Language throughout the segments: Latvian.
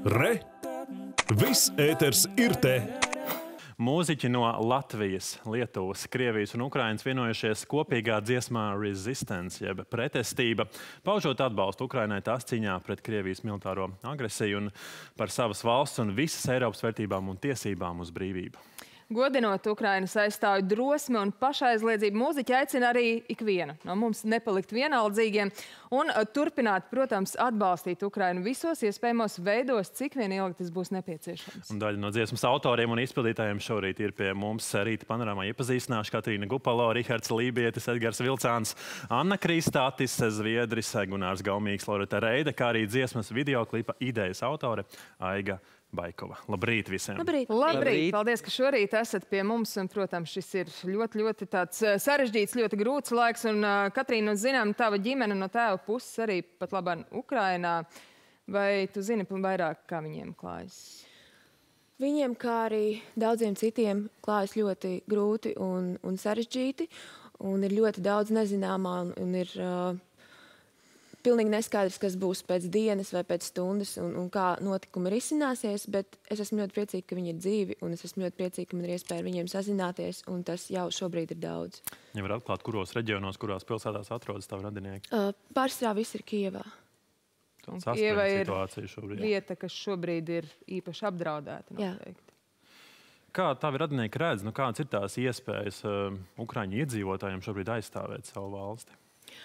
Re! Viss ēters ir te! Mūziķi no Latvijas, Lietuvas, Krievijas un Ukrainas vienojušies kopīgā dziesmā Resistance, jeb pretestība, paužot atbalstu Ukrainai tās cīņā pret Krievijas militāro agresiju un par savas valsts un visas Eiropas vērtībām un tiesībām uz brīvību. Godinot Ukrainas aizstāvju drosmi un pašaizliedzību, mūziķi aicina arī ikvienu no mums nepalikt vienaldzīgiem un turpināt, protams, atbalstīt Ukrainu visos iespējamos veidos, cik vien ilgi tas būs nepieciešams. Un daļa no dziesmas autoriem un izpildītājiem šorīt ir pie mums rīta panorāmā iepazīstināšu Katrīna Gupalo, Rihards Lībietis, Edgars Vilcāns, Anna Kristātis, Zviedris, Gunārs Gaumīgs, Loreta Reida, kā arī dziesmas videoklipa idejas autore Aiga Baikova. Labrīt visiem! Labrīt! Labrīt! Paldies, ka šorīt esat pie mums. Un, protams, šis ir ļoti tāds sarežģīts, ļoti grūts laiks. Un, Katrīna, zinām, tava ģimene no tēva puses arī pat labāk Ukrainā. Vai tu zini vairāk, kā viņiem klājas? Viņiem, kā arī daudziem citiem, klājas ļoti grūti un sarežģīti. Un ir ļoti daudz nezināmā un ir pilnīgi neskaidrs, kas būs pēc dienas vai pēc stundas un kā notikumi risināsies, bet es esmu ļoti priecīga, ka viņi ir dzīvi, un es esmu ļoti priecīga, ka man ir iespēja ar viņiem sazināties, un tas jau šobrīd ir daudz. Ja var atklāt, kuros reģionos, kurās pilsētās atrodas tavi radinieki? Pārsvarā viss ir Kijevā. Kijeva ir vieta, kas šobrīd ir īpaši apdraudēta, noteikti. Kā tavi radinieki redz, kādas ir tās iespējas Ukraiņu iedzīvotājiem šobrīd aizstāvēt savu valsti?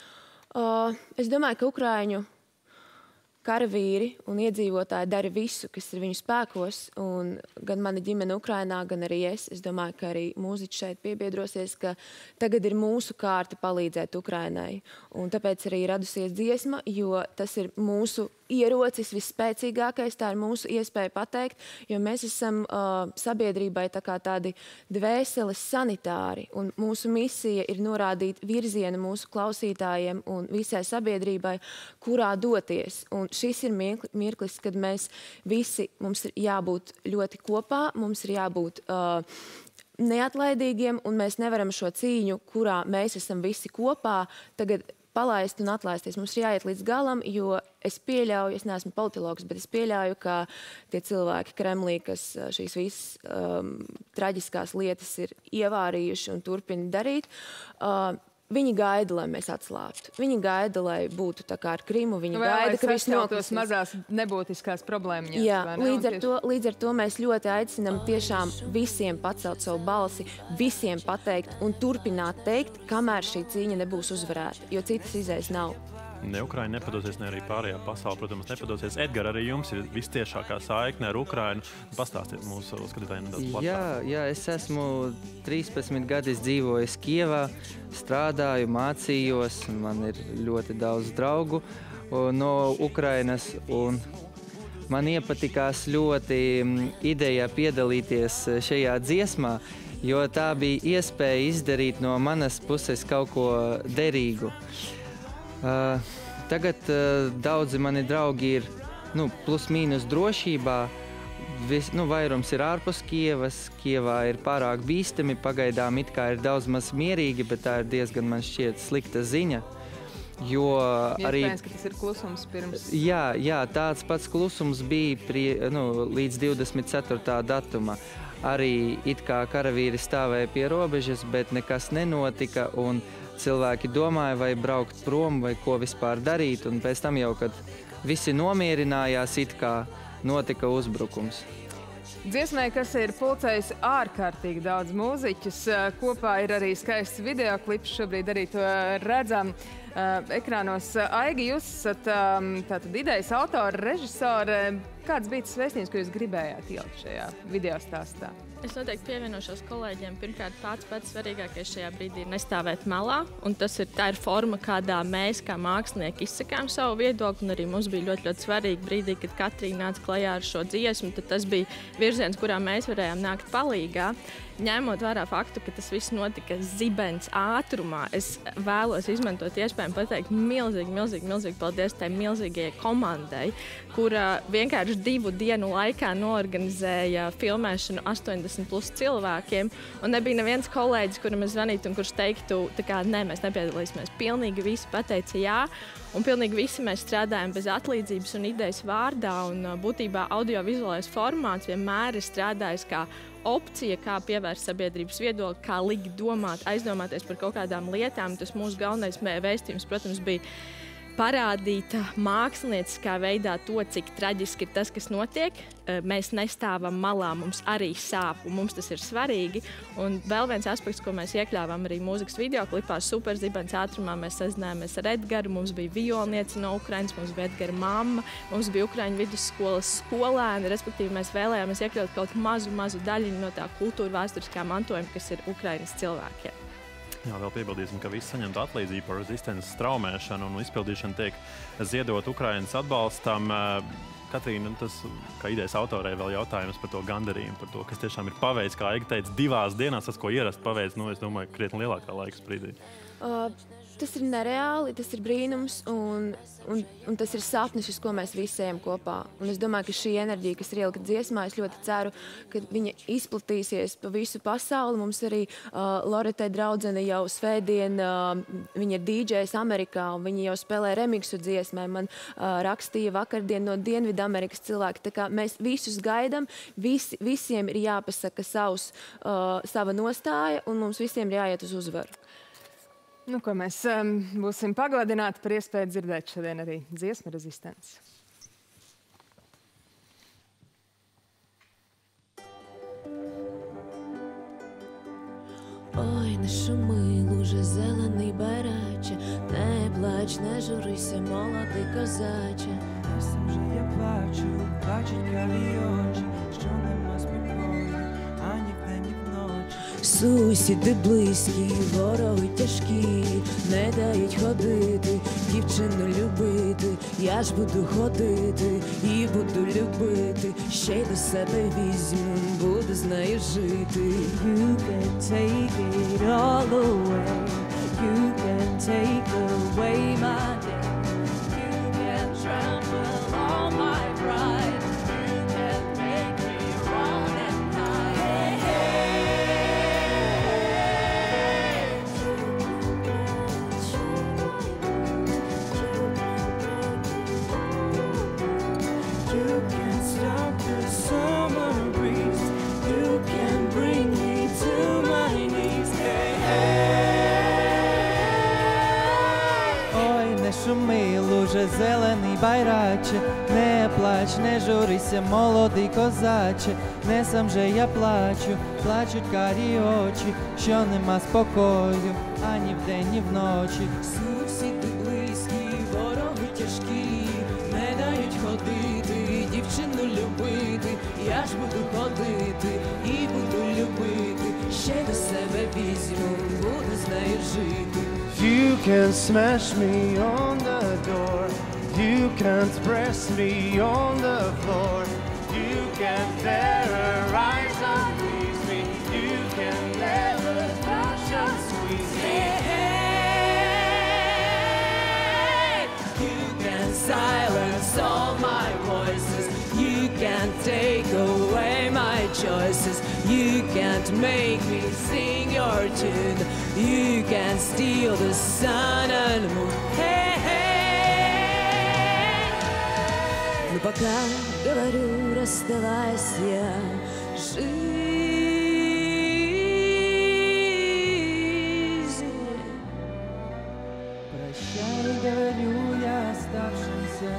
Es domāju, ka Ukraiņu karavīri un iedzīvotāji dara visu, kas ir viņu spēkos, un gan mana ģimene Ukrainā, gan arī es domāju, ka arī mūziķi šeit piebiedrosies, ka tagad ir mūsu kārta palīdzēt Ukrainai. Un tāpēc arī radusies dziesma, jo tas ir mūsu ierocis visspēcīgākais, tā ir mūsu iespēja pateikt, jo mēs esam sabiedrībai tā kā tādi dvēseles sanitāri, un mūsu misija ir norādīt virzienu mūsu klausītājiem un visai sabiedrībai, kurā doties. Un šis ir mirklis, kad mēs visi, mums ir jābūt ļoti kopā, mums ir jābūt neatlaidīgiem, un mēs nevaram šo cīņu, kurā mēs esam visi kopā, tagad palaist un atlaisties. Mums ir jāiet līdz galam, jo es pieļauju, es neesmu politologs, bet es pieļauju, ka tie cilvēki Kremlī, kas šīs visas traģiskās lietas ir ievārījuši un turpina darīt, viņi gaida, lai mēs atslābtu. Viņi gaida, lai būtu tā kā ar Krimu. Viņi gaida, ka viss noklusīs. Mazās nebūtiskās problēmiņas. Jā, līdz ar to mēs ļoti aicinam tiešām visiem pacelt savu balsi, visiem pateikt un turpināt teikt, kamēr šī cīņa nebūs uzvarēta, jo citas izējas nav. Ne Ukraina nepadosies, ne arī pārējā pasaule, protams, nepadosies. Edgar, arī jums ir vistiešākā saikne ar Ukrainu. Pastāstiet mūsu skatītājiem nedaudz plašāk. Jā, es esmu 13 gadus dzīvojis Kijevā, strādāju, mācījos, un man ir ļoti daudz draugu no Ukrainas. Un man iepatikās ļoti ideja piedalīties šajā dziesmā, jo tā bija iespēja izdarīt no manas puses kaut ko derīgu. Tagad daudzi mani draugi ir plus mīnus drošībā. Vairums ir ārpus Kijevas. Kijevā ir pārāk bīstami. Pagaidām it kā ir daudz maz mierīgi, bet tā ir diezgan, man šķiet, slikta ziņa. Jo arī... Iespējams, ka tas ir klusums pirms... Jā, tāds pats klusums bija līdz 24. datuma. Arī it kā karavīri stāvēja pie robežas, bet nekas nenotika, un cilvēki domāja, vai braukt prom, vai ko vispār darīt, un pēc tam jau, kad visi nomierinājās, it kā notika uzbrukums. Dziesmai, kas ir pulcējis ārkārtīgi daudz mūziķus, kopā ir arī skaists videoklips, šobrīd arī to redzam ekrānos. Aigi, jūs esat tātad idejas autori, režisori. Kāds bija tas vēstījums, ko jūs gribējāt ielikt šajā video stāstā? Es noteikti pievienošos kolēģiem. Pirmkārt, pats svarīgākais šajā brīdī ir nestāvēt malā. Un tā ir forma, kādā mēs, kā mākslinieki, izsakām savu viedokli. Un arī mums bija ļoti svarīgi brīdī, kad Katrīna nāca klajā ar šo dziesmu. Tad tas bija virziens, kurā mēs varējām nākt palīgā. Ņemot vērā faktu, ka tas viss notika zibens ātrumā, es vēlos izmantot iespēju iespējami pateikt milzīgi paldies tai milzīgajai komandai, kura vienkārši 2 dienu laikā noorganizēja filmēšanu 80+ cilvēkiem. Un nebija neviens kolēģis, kuram es zvanītu un kurš teiktu, nē, mēs nepiedalīsimies. Pilnīgi visi pateica jā. Un pilnīgi visi mēs strādājam bez atlīdzības un idejas vārdā. Un būtībā audiovizuālais formāts vienmēr ir strādājis kā opcija, kā pievērst sabiedrības viedokli, kā likt domāt, aizdomāties par kaut kādām lietām. Tas mūsu galvenais vēstījums, protams, bija parādīt mākslinieckā veidā to, cik traģiski ir tas, kas notiek. Mēs nestāvam malā, mums arī sāp, un mums tas ir svarīgi. Un vēl viens aspekts, ko mēs iekļāvām arī mūzikas videoklipā, Superzibens ātrumā, mēs sazinājāmies ar Edgaru, mums bija violniece no Ukrainas, mums bija Edgara mamma, mums bija Ukraiņu vidusskolas skolēni, respektīvi mēs vēlējāmies iekļaut kaut mazu daļiņu no tā kultūra vēsturiskā mantojuma, kas ir Ukrainas cilvēkiem. Jā, vēl piebildīsim, ka visi saņemtu atlīdzību par rezistences traumēšanu un izpildīšanu tiek ziedot Ukrainas atbalstam. Katrīna, tas, kā idejas autorei, vēl jautājums par to gandarījumu, par to, kas tiešām ir paveicis, kā Aiga teica, 2 dienās, tas, ko ierasti paveic, es domāju, krietni lielākā laika sprīdī. Tas ir nereāli, tas ir brīnums, un tas ir sapnis, uz ko mēs visi ejam kopā. Un es domāju, ka šī enerģija, kas ir ielikt dziesmā, es ļoti ceru, ka viņa izplatīsies pa visu pasauli. Mums arī Loretai draudzene jau svētdien, viņa ir DJs Amerikā, un viņa jau spēlē remiksu dziesmai. Man rakstīja vakardien no Dienvidamerikas cilvēki. Tā kā mēs visus gaidam, visiem ir jāpasaka sava nostāja, un mums visiem ir jāiet uz uzvaru. Nu, ko mēs būsim pagodināti par iespēju dzirdēt šodien arī dziesmu Rezistence. Ой, не шуми, луже зелений бараче, не плач, не журися, молодий козаче. Сам же я плачу, плачуть калі очі, що нема спокою, ані вдень, ні вночі. Сусіди близькі, вороги тяжкі, не дають ходити, дівчину любити. Я ж буду ходити і буду любити, ще й до себе візьму, буду з нею жити. You can take it all away, you can take away my day, you can trample all my pride, you can make me run and hide. Hey, You can stop the summer breeze, you can bring me to my knees. Hey, hey. Ой, не шуми, луже зелений байраче, не плач, не журися, молодий козаче, не сам же я плачу, плачуть карі очі, що нема спокою, ані вдень, ні вночі. Сусіди близькі, вороги тяжкі, не дають ходити, дівчину любити. Я ж буду ходити і буду любити, ще до себе візьму, буду з нею жити. You can smash me on the door, you can't press me on the floor, you can terrorize and please me, you can never touch or squeeze me. Hey, you can silence all my voices, you can't take away my choices, you can't make me sing your tune, you can steal the sun and moon. Hey, hey. Ну пока говорю, расставайся, жизнь. Прощай, говорю я оставшимся.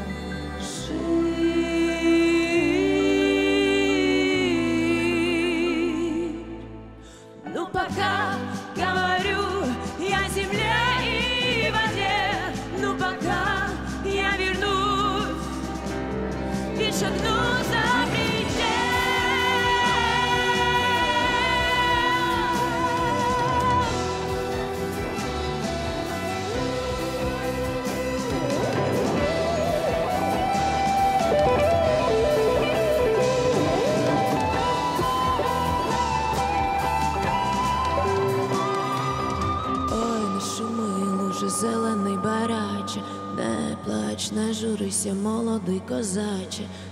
Ну пока говорю я земле и воде, ну пока я вернусь и шагну за предел. Зелений байраче, не плач, не журися, молодий козаче,